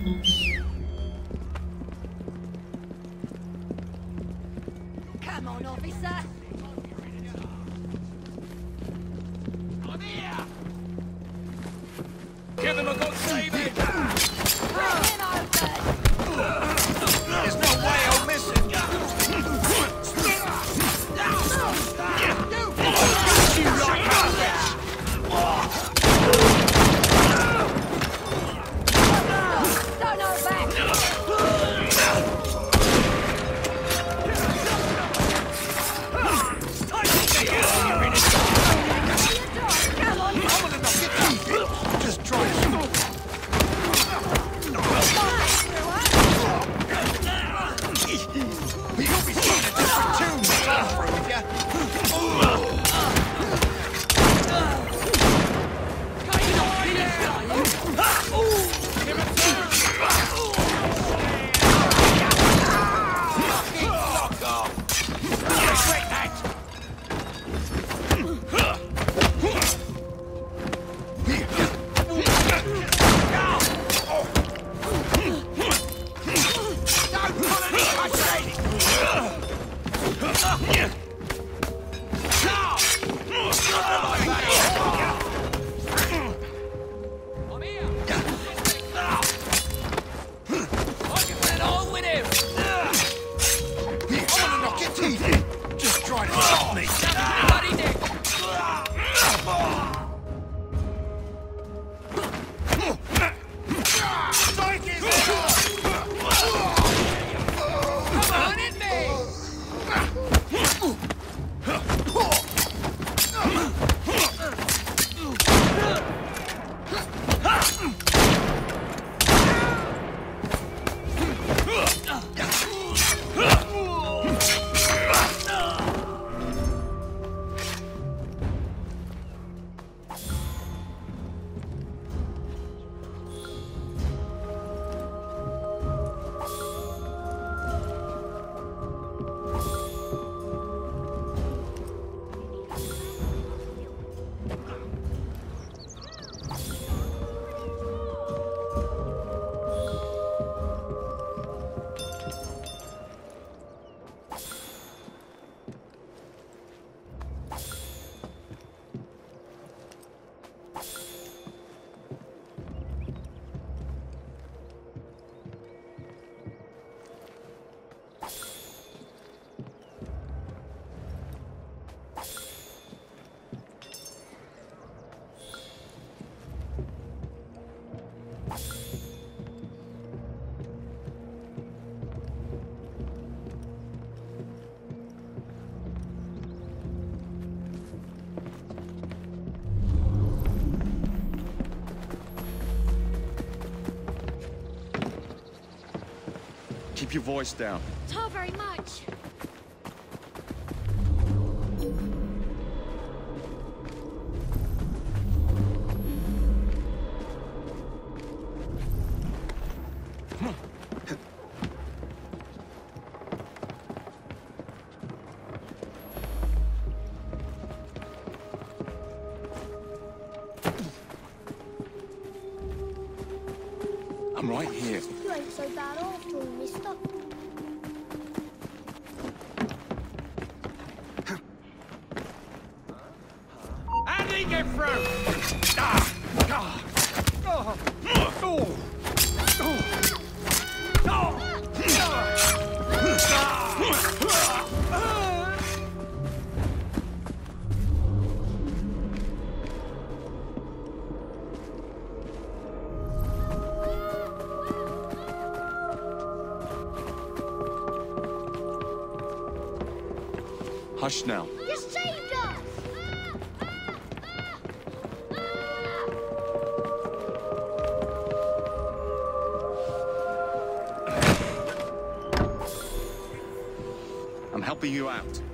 Come on, officer. I'm here! Give them a good saving! Bring him open! There's no way I'll miss him! Don't know back! Come on! Just try it. You'll be seeing a different tune this time through with ya. Just try to stop me. Come on, hit me! Keep your voice down. Not very much. I'm right here. You ain't so bad after all, mister. How did he get through? Ah! Ah! Oh! Oh! Hush now. You saved us! I'm helping you out.